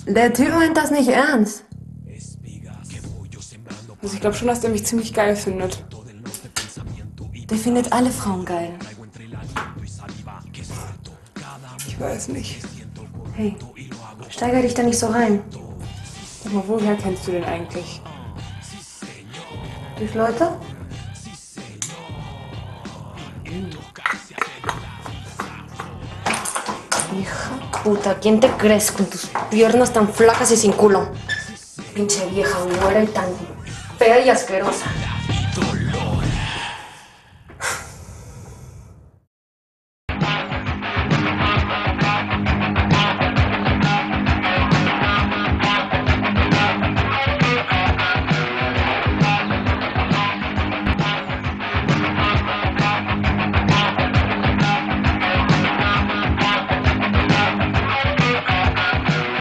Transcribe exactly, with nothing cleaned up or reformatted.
Der Typ meint das nicht ernst. Also ich glaube schon, dass der mich ziemlich geil findet. Der findet alle Frauen geil. Ich weiß nicht. Hey, steiger dich da nicht so rein. Sag mal, woher kennst du den eigentlich? Durch Leute? Hija puta, ¿quién te crees con tus piernas tan flacas y sin culo? Pinche vieja güera y tan fea y asquerosa.